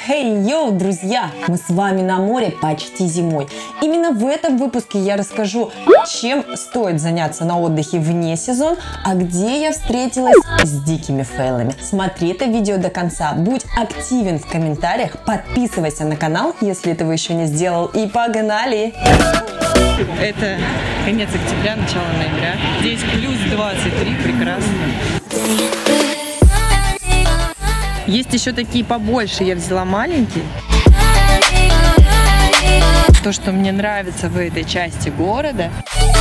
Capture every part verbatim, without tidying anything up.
Хей, йоу, друзья! Мы с вами на море почти зимой. Именно в этом выпуске я расскажу, чем стоит заняться на отдыхе вне сезон, а где я встретилась с дикими фейлами. Смотри это видео до конца, будь активен в комментариях, подписывайся на канал, если этого еще не сделал, и погнали! Это конец октября, начало ноября. Здесь плюс двадцать три, прекрасно. Есть еще такие побольше, я взяла маленькие. То, что мне нравится в этой части города.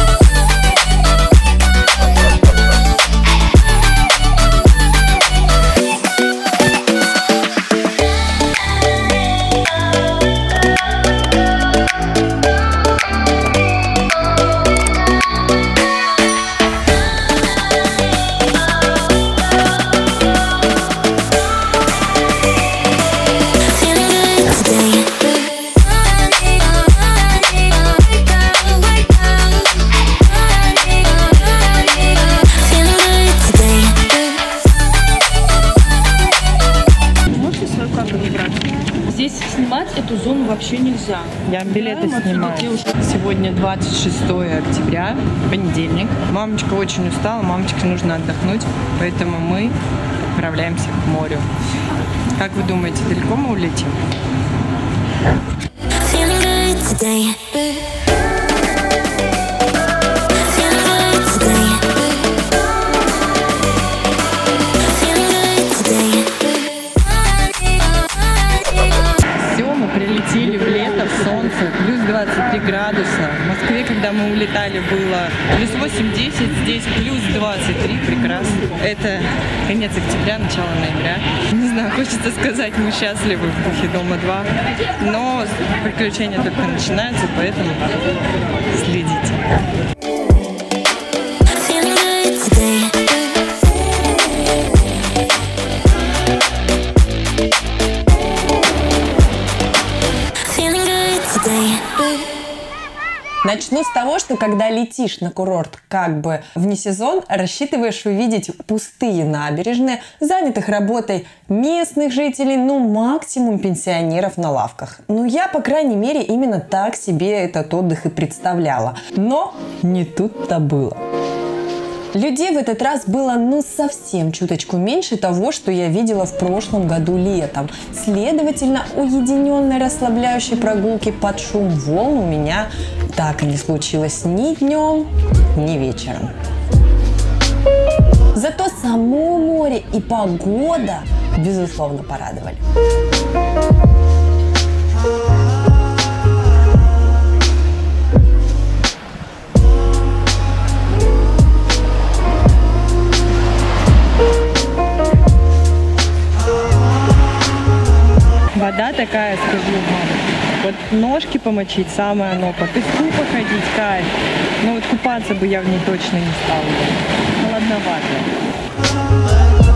Снимать эту зону вообще нельзя. Я билеты да, снимаю. Сегодня двадцать шестое октября, понедельник. Мамочка очень устала, мамочке нужно отдохнуть, поэтому мы отправляемся к морю. Как вы думаете, далеко мы улетим? Прилетели в лето, в солнце, плюс двадцать три градуса. В Москве, когда мы улетали, было плюс восемь-десять, здесь плюс двадцать три, прекрасно. Это конец октября, начало ноября. Не знаю, хочется сказать, мы счастливы в духе Дома два, но приключения только начинаются, поэтому следите. Начну с того, что когда летишь на курорт как бы вне сезон, рассчитываешь увидеть пустые набережные, занятых работой местных жителей, ну максимум пенсионеров на лавках. Ну я, по крайней мере, именно так себе этот отдых и представляла. Но не тут-то было. Людей в этот раз было ну совсем чуточку меньше того, что я видела в прошлом году летом. Следовательно, уединенной расслабляющей прогулки под шум волн у меня так и не случилось ни днем, ни вечером. Зато само море и погода, безусловно, порадовали. Вода такая, скажу вам, вот ножки помочить самое оно, по песку походить, кайф. Но вот купаться бы я в ней точно не стала. Холодновато.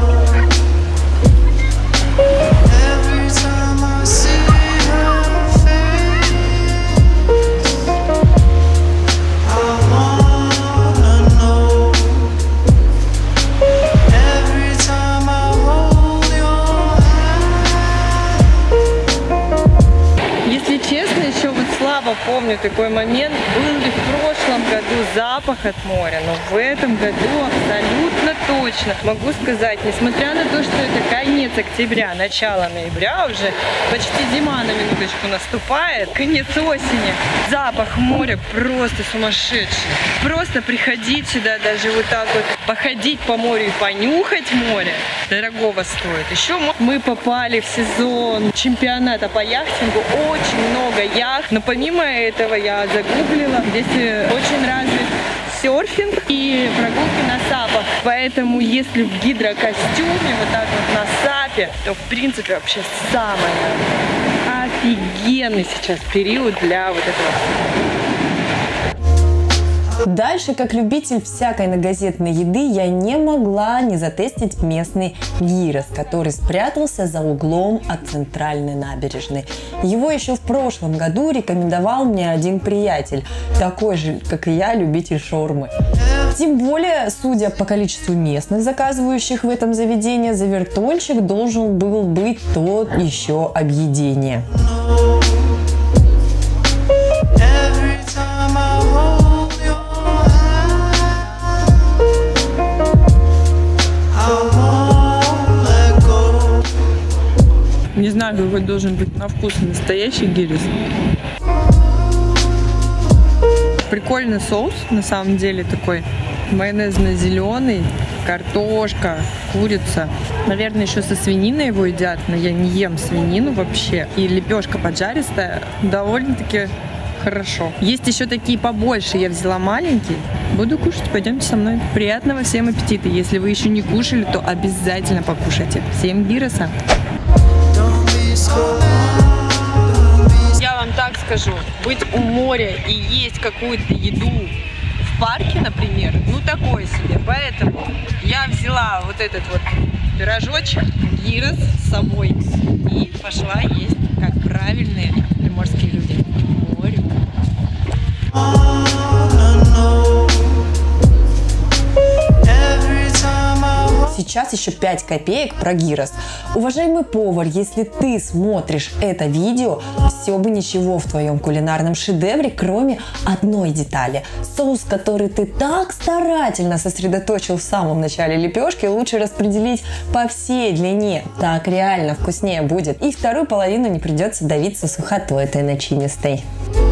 Помню такой момент, был ли в прошлом году запах от моря, но в этом году абсолютно точно могу сказать, несмотря на то, что это конец октября, начало ноября, уже почти зима на минуточку наступает, конец осени, запах моря просто сумасшедший. Просто приходить сюда, даже вот так вот походить по морю и понюхать море, дорогого стоит. Еще мы попали в сезон чемпионата по яхтингу, очень много яхт, но помимо этого я загуглила, здесь очень развит серфинг и прогулки на сапах. Поэтому если в гидрокостюме, вот так вот на сапе, то в принципе вообще самый офигенный сейчас период для вот этого. Дальше, как любитель всякой многозетной еды, я не могла не затестить местный гирос, который спрятался за углом от центральной набережной. Его еще в прошлом году рекомендовал мне один приятель, такой же, как и я, любитель шаурмы. Тем более, судя по количеству местных заказывающих в этом заведении, завертольчик должен был быть тот еще объедение. Не знаю, какой должен быть на вкус настоящий гирис. Прикольный соус, на самом деле, такой майонезно-зеленый, картошка, курица. Наверное, еще со свининой его едят, но я не ем свинину вообще. И лепешка поджаристая, довольно-таки хорошо. Есть еще такие побольше, я взяла маленький. Буду кушать, пойдемте со мной. Приятного всем аппетита. Если вы еще не кушали, то обязательно покушайте. Всем гироса! Я вам так скажу, быть у моря и есть какую-то еду в парке, например, ну такое себе. Поэтому я взяла вот этот вот пирожочек, гирос с собой и пошла есть, как правильные приморские люди, к морю. Сейчас еще пять копеек про гирос. Уважаемый повар, если ты смотришь это видео, все бы ничего в твоем кулинарном шедевре, кроме одной детали. Соус, который ты так старательно сосредоточил в самом начале лепешки, лучше распределить по всей длине. Так реально вкуснее будет. И вторую половину не придется давиться сухотой этой начинистой.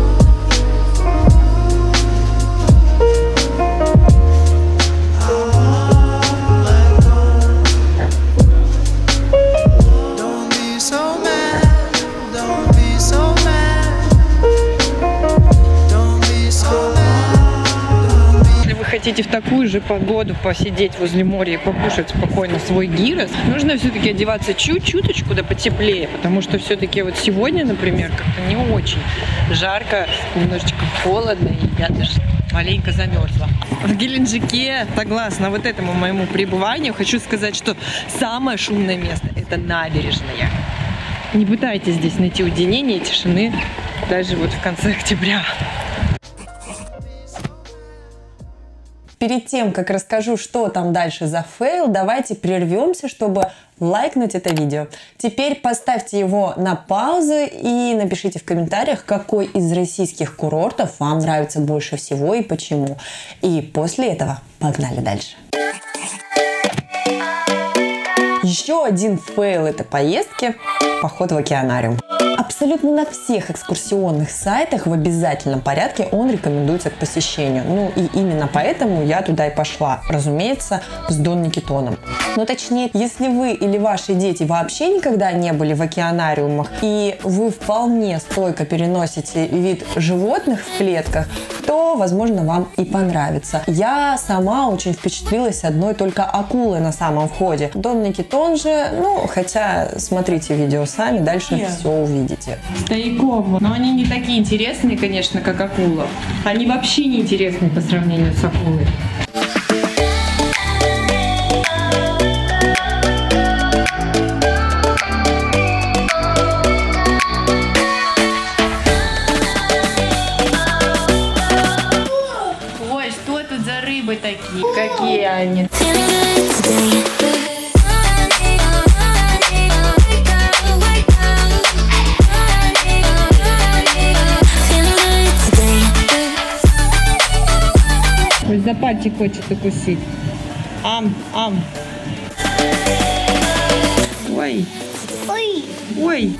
Хотите в такую же погоду посидеть возле моря и покушать спокойно свой гирос, нужно все-таки одеваться чуть-чуточку да потеплее, потому что все-таки вот сегодня, например, как-то не очень жарко, немножечко холодно, и я даже маленько замерзла. В Геленджике, согласно вот этому моему пребыванию, хочу сказать, что самое шумное место – это набережная. Не пытайтесь здесь найти уединение и тишины даже вот в конце октября. Перед тем, как расскажу, что там дальше за фейл, давайте прервемся, чтобы лайкнуть это видео. Теперь поставьте его на паузу и напишите в комментариях, какой из российских курортов вам нравится больше всего и почему. И после этого погнали дальше. Еще один фейл этой поездки – поход в океанариум. Абсолютно на всех экскурсионных сайтах в обязательном порядке он рекомендуется к посещению. Ну и именно поэтому я туда и пошла. Разумеется, с Дон Никитоном. Но точнее, если вы или ваши дети вообще никогда не были в океанариумах, и вы вполне стойко переносите вид животных в клетках, то, возможно, вам и понравится. Я сама очень впечатлилась одной только акулой на самом входе. Дон Никитон же, ну, хотя смотрите видео сами, дальше yeah. все увидите. Стояком. Но они не такие интересные, конечно, как акула. Они вообще не интересны по сравнению с акулой. Ой, что тут за рыбы такие? Какие они? За пальчик хочет укусить. Ам, ам. Ой. Ой. Ой.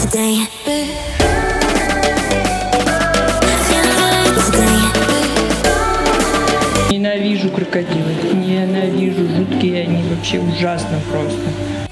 Ненавижу крокодилов, ненавижу, жуткие они, вообще ужасно просто.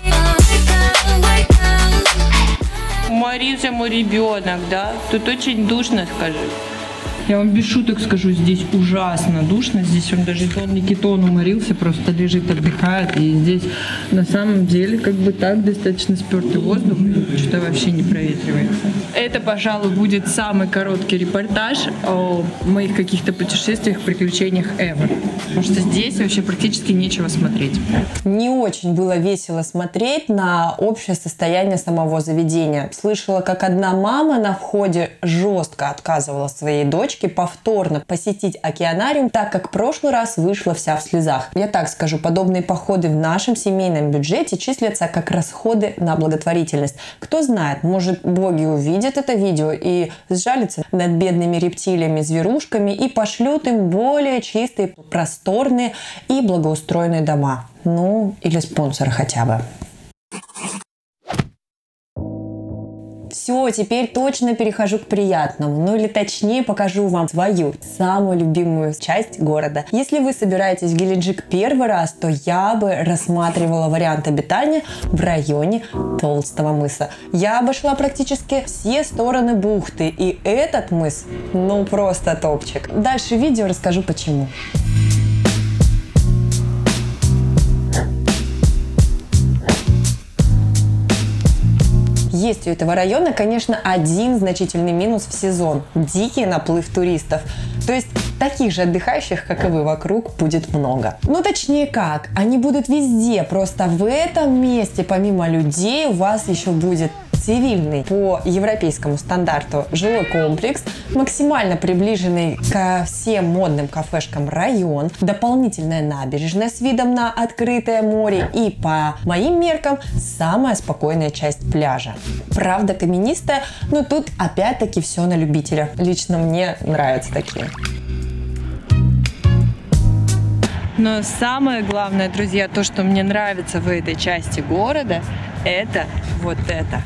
Уморился мой ребенок, да? Тут очень душно, скажи. Я вам без шуток скажу, здесь ужасно душно. Здесь он даже тонный кетон уморился, просто лежит, отдыхает. И здесь на самом деле как бы так достаточно спертый воздух, что-то вообще не проветривается. Это, пожалуй, будет самый короткий репортаж о моих каких-то путешествиях, приключениях ever. Потому что здесь вообще практически нечего смотреть. Не очень было весело смотреть на общее состояние самого заведения. Слышала, как одна мама на входе жестко отказывала своей дочке повторно посетить океанариум, так как в прошлый раз вышла вся в слезах. Я так скажу, подобные походы в нашем семейном бюджете числятся как расходы на благотворительность. Кто знает, может, боги увидят это видео и сжалятся над бедными рептилиями, зверушками и пошлют им более чистые, просторные и благоустроенные дома. Ну, или спонсора хотя бы. Все, теперь точно перехожу к приятному, ну или точнее покажу вам свою самую любимую часть города. Если вы собираетесь в Геленджик первый раз, то я бы рассматривала вариант обитания в районе Толстого мыса. Я обошла практически все стороны бухты, и этот мыс, ну просто топчик. Дальше в видео расскажу почему. Есть у этого района, конечно, один значительный минус в сезон – дикий наплыв туристов. То есть таких же отдыхающих, как и вы, вокруг будет много. Ну, точнее как, они будут везде, просто в этом месте помимо людей у вас еще будет цивильный по европейскому стандарту жилой комплекс, максимально приближенный ко всем модным кафешкам район, дополнительная набережная с видом на открытое море и, по моим меркам, самая спокойная часть пляжа. Правда, каменистая, но тут опять-таки все на любителя. Лично мне нравятся такие. Но самое главное, друзья, то, что мне нравится в этой части города, это вот это.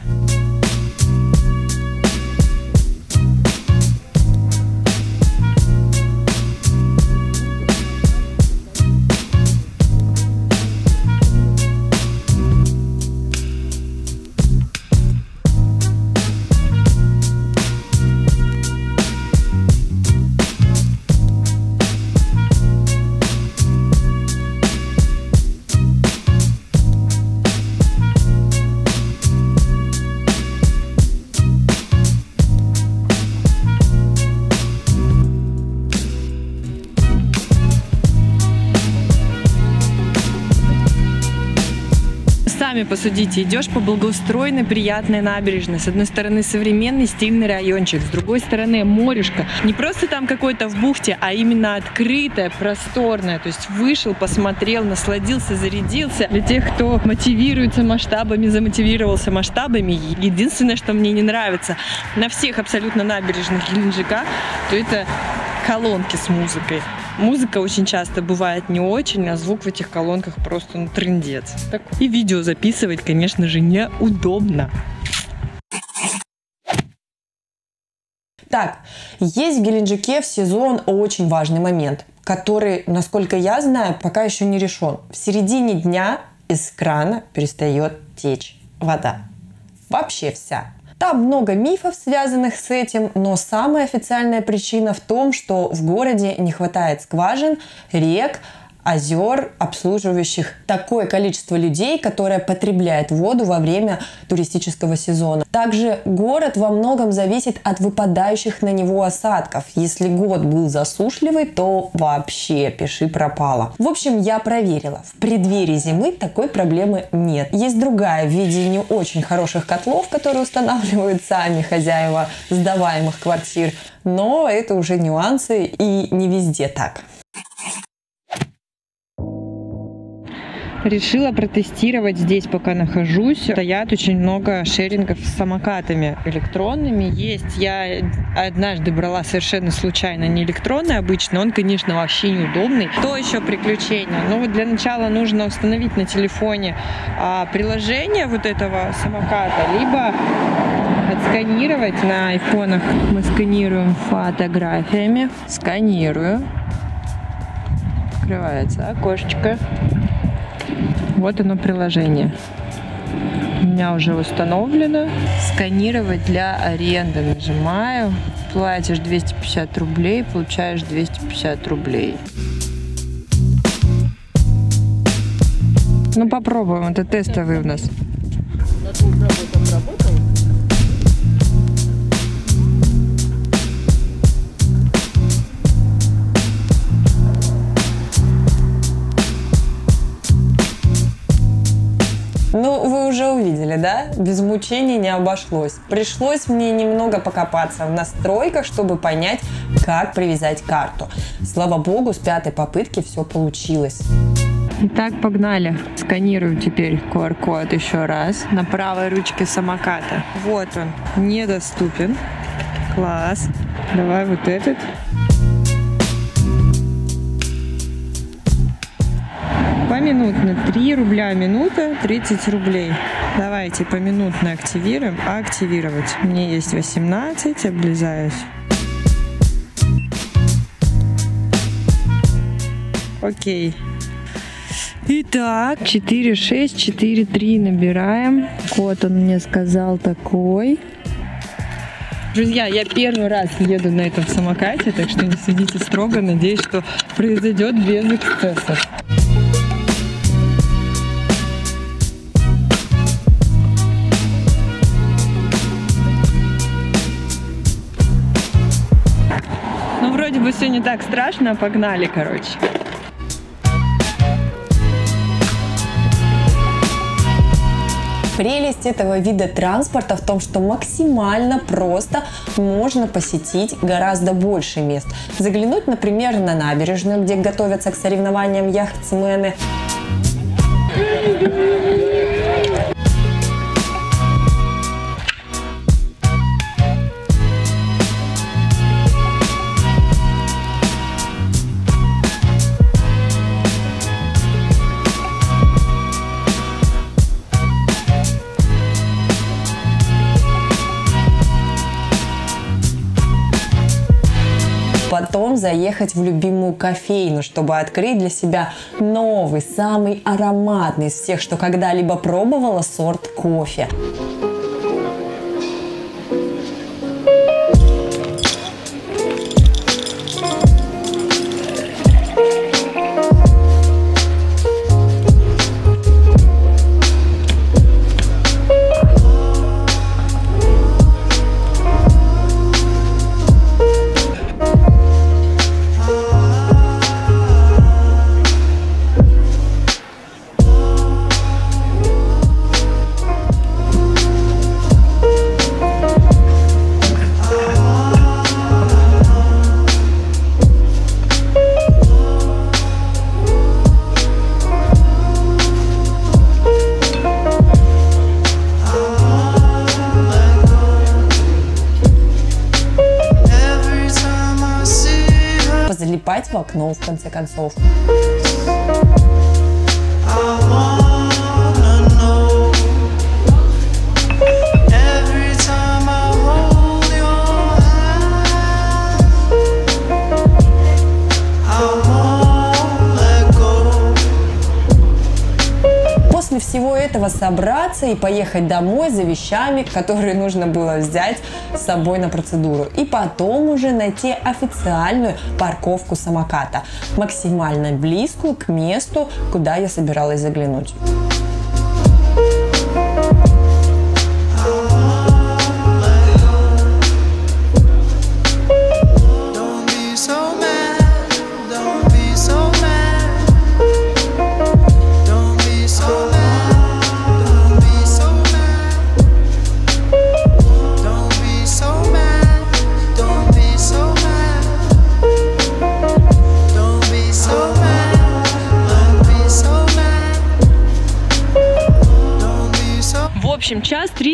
Сами посудите, идешь по благоустроенной, приятной набережной. С одной стороны современный стильный райончик, с другой стороны морешко. Не просто там какой-то в бухте, а именно открытое, просторное. То есть вышел, посмотрел, насладился, зарядился. Для тех, кто мотивируется масштабами, замотивировался масштабами. Единственное, что мне не нравится на всех абсолютно набережных Геленджика, то это колонки с музыкой. Музыка очень часто бывает не очень, а звук в этих колонках просто ну, трындец. И видео записывать, конечно же, неудобно. Так, есть в Геленджике в сезон очень важный момент, который, насколько я знаю, пока еще не решен. В середине дня из крана перестает течь вода. Вообще вся. Там много мифов, связанных с этим, но самая официальная причина в том, что в городе не хватает скважин, рек, озер, обслуживающих такое количество людей, которое потребляет воду во время туристического сезона. Также город во многом зависит от выпадающих на него осадков. Если год был засушливый, то вообще пиши пропало. В общем, я проверила. В преддверии зимы такой проблемы нет. Есть другая в виде не очень хороших котлов, которые устанавливают сами хозяева сдаваемых квартир. Но это уже нюансы и не везде так. Решила протестировать здесь, пока нахожусь. Стоят очень много шерингов с самокатами электронными. Есть, я однажды брала совершенно случайно не электронный обычный. Он, конечно, вообще неудобный. То еще приключение. Но вот для начала нужно установить на телефоне а, приложение вот этого самоката, либо сканировать на айфонах. Мы сканируем фотографиями. Сканирую. Открывается окошечко. Вот оно приложение. У меня уже установлено. Сканировать для аренды. Нажимаю. Платишь двести пятьдесят рублей, получаешь двести пятьдесят рублей. Ну попробуем, это тестовый у нас. Ну, вы уже увидели, да? Без мучений не обошлось. Пришлось мне немного покопаться в настройках, чтобы понять, как привязать карту. Слава богу, с пятой попытки все получилось. Итак, погнали. Сканирую теперь ку ар код еще раз на правой ручке самоката. Вот он, недоступен. Класс. Давай вот этот. Поминутно. три рубля минута, тридцать рублей. Давайте поминутно активируем. Активировать. У меня есть восемнадцать, облизаюсь. Окей. Итак, четыре шесть четыре три набираем. Код он мне сказал такой. Друзья, я первый раз еду на этом самокате, так что не судите строго. Надеюсь, что произойдет без эксцессов. Ну, вроде бы все не так страшно, погнали, короче. Прелесть этого вида транспорта в том, что максимально просто можно посетить гораздо больше мест. Заглянуть, например, на набережную, где готовятся к соревнованиям яхтсмены. Потом заехать в любимую кофейню, чтобы открыть для себя новый, самый ароматный из всех, что когда-либо пробовала, сорт кофе. Залипать в окно, в конце концов. После всего этого собраться и поехать домой за вещами, которые нужно было взять с собой на процедуру. И потом уже найти официальную парковку самоката, максимально близкую к месту, куда я собиралась заглянуть.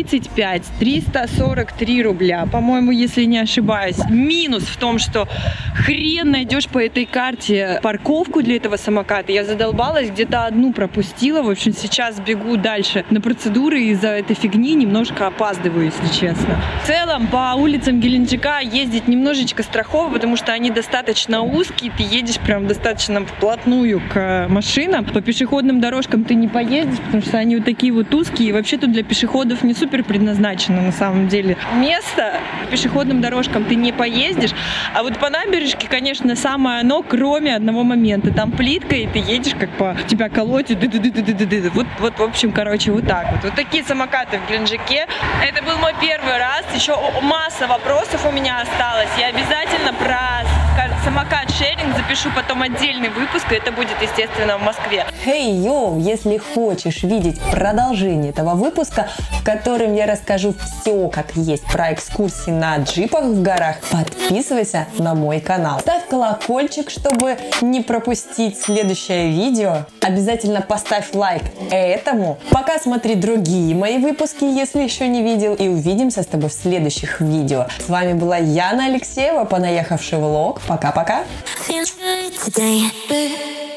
тридцать пять триста сорок три рубля, по-моему, если не ошибаюсь. Минус в том, что хрен найдешь по этой карте парковку для этого самоката. Я задолбалась, где-то одну пропустила. В общем, сейчас бегу дальше на процедуры, и из-за этой фигни немножко опаздываю, если честно. В целом, по улицам Геленджика ездить немножечко страхово, потому что они достаточно узкие, ты едешь прям достаточно вплотную к машинам. По пешеходным дорожкам ты не поедешь, потому что они вот такие вот узкие, и вообще тут для пешеходов не супер предназначено на самом деле место. По пешеходным дорожкам ты не поездишь, а вот по набережке, конечно, самое оно, кроме одного момента. Там плитка, и ты едешь, как по тебя колотит. Вот, вот, в общем, короче, вот так вот. Вот такие самокаты в Геленджике. Это был мой первый раз. Еще масса вопросов у меня осталось. Я обязательно про самокат-шеринг запишу потом отдельный выпуск, и это будет, естественно, в Москве. Хей, hey, йоу, если хочешь видеть продолжение этого выпуска, в котором я расскажу все как есть про экскурсии на джипах в горах, подписывайся на мой канал. Ставь колокольчик, чтобы не пропустить следующее видео. Обязательно поставь лайк этому. Пока смотри другие мои выпуски, если еще не видел, и увидимся с тобой в следующих видео. С вами была Яна Алексеева, понаехавший влог. Пока-пока. Feels good today.